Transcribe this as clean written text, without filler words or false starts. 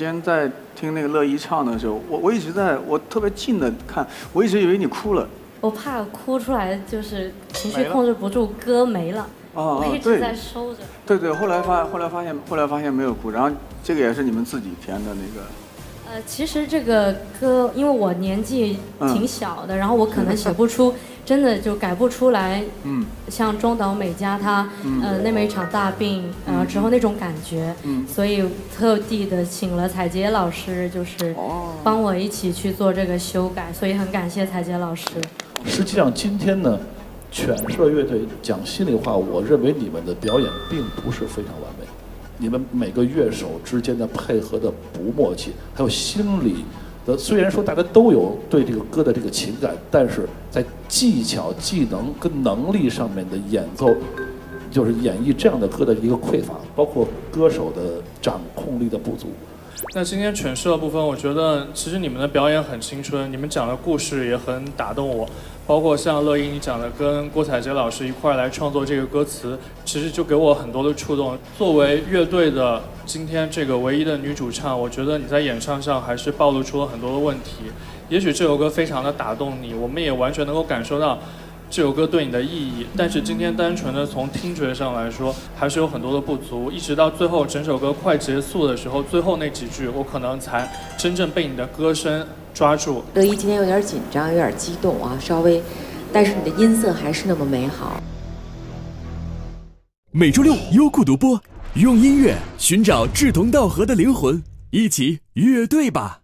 之前在听那个乐一唱的时候，我一直我特别近的看，我一直以为你哭了。 我怕哭出来就是情绪控制不住，歌没了。我一直在收着。 对，后来发现没有哭，然后这个也是你们自己填的那个。 其实这个歌，因为我年纪挺小的，然后我可能写不出，真的就改不出来。像中岛美嘉她，那么一场大病，之后那种感觉，所以特地的请了采洁老师，就是帮我一起去做这个修改，所以很感谢采洁老师。 实际上今天呢，犬舍乐队讲心里话，我认为你们的表演并不是非常完美。你们每个乐手之间的配合的不默契，还有心理的，虽然说大家都有对这个歌的这个情感，但是在技巧、技能跟能力上面的演奏，就是演绎这样的歌的一个匮乏，包括歌手的掌控力的不足。 那今天诠释的部分，我觉得其实你们的表演很青春，你们讲的故事也很打动我，包括像乐音你讲的跟郭采洁老师一块来创作这个歌词，其实就给我很多的触动。作为乐队的今天这个唯一的女主唱，我觉得你在演唱上还是暴露出了很多的问题。也许这首歌非常的打动你，我们也完全能够感受到这首歌对你的意义，但是今天单纯的从听觉上来说，还是有很多的不足。一直到最后整首歌快结束的时候，最后那几句，我可能才真正被你的歌声抓住。 乐一今天有点紧张，有点激动啊，稍微，但是你的音色还是那么美好。 每周六优酷独播，用音乐寻找志同道合的灵魂，一起乐队吧。